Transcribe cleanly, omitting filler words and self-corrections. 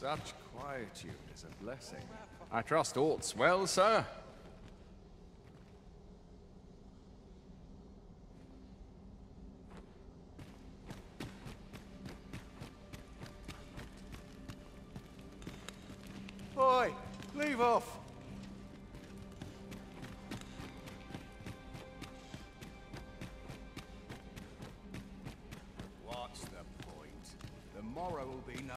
Such quietude is a blessing. I trust aught's well, sir? Oi, leave off. What's the point? The morrow will be no